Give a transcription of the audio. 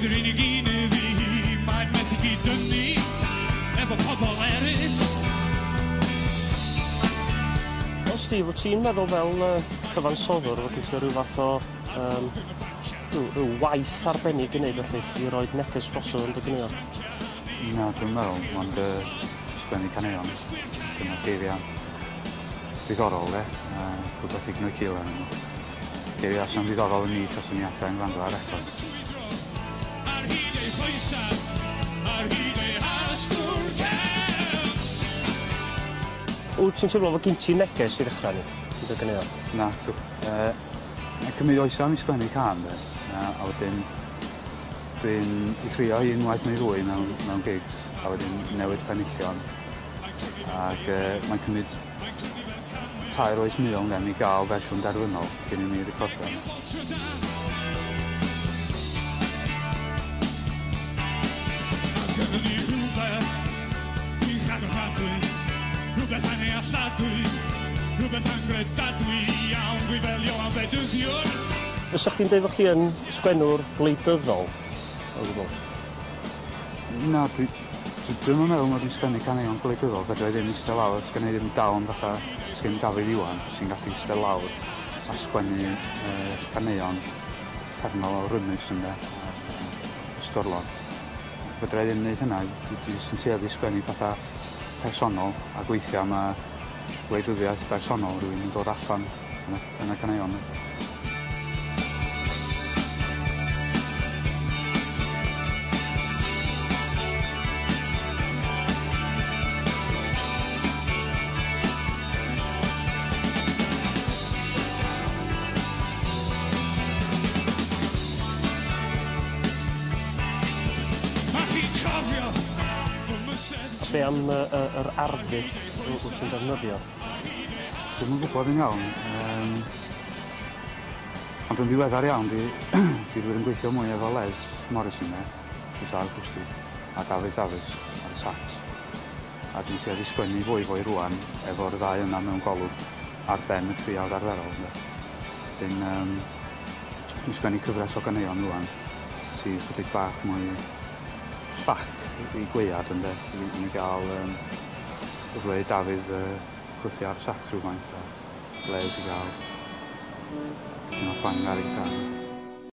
Bydd yr unig un i fi, mae'n methu gyd-dynnu efo pobl eraill. Wel, Steve, wyt ti'n meddwl fel cyfansoddwr fod gen ti ryw fath o ryw waith arbennig i wneud felly, i roi neges drosodd yn dy ganeuon? Na, dwi'n meddwl, ond sgwennu caneuon. Dyna geiriau ddiddorol, rhywbeth i gnoi cil arnyn nhw. Geiriau sy'n ddiddorol yn ni tas yn iacau'n gwrando ar eto. Ar hyd ei pwysau, ar hyd ei hasgwr cefn. Wyt ti'n teimlo fod gen ti neges i ddechrau ni, i dy ganeuon? Na, mae'n cymryd oesau am i sgwennu can, a wedyn dwi'n trio unwaith neu ddwy mewn gigs, a wedyn newid penillion. Ac mae'n cymryd 2 oes mil i gael fersiwn derfynol cyn i mi recordio. Gynnu ni rhywbeth, dwi'n chadwradwy, rhywbeth anealladwy, rhywbeth angredadwy iawn, dwi fel Ioan Fedyddiwr. Fysa chdi'n dweud fod chdi yn sgwennwr gwleidyddol? Na, dwi'n meddwl mod i'n sgwennu caneuon gwleidyddol, fedra i ddim eistedd lawr, sgwennu ddim dawn fatha sgyn Dafydd Iwan, sy'n gallu eistedd lawr a sgwennu caneuon ffermol o rymus ynddo, ystyrlon. Fedra i ddim wneud hynna, dwi'n tueddu sgwennu pethau personol a gweithio am gwleidyddiaeth personol rwy'n yn dod allan yn y caneuon. Be am yr arddull wyt ti'n defnyddio? Dwi'n yn gwybod yn iawn, ond yn ddiweddar iawn, dwi wedi gweithio mwy efo Les Morrison, gitar acoustic, a Dafydd Davies ar y sax. A dwi'n tueddu sgwennu fwy rwan efo'r ddau yna mewn golwg ar ben y triawd arferol. Dwi'n sgwennu cyfres o ganeuon rwan, sy'n chydig bach mwy llac i gwaead ynddo, i gael gyfle Dafydd chwythu ar y sax rhywfaint, Les i gael dipyn o twang ar y gitar.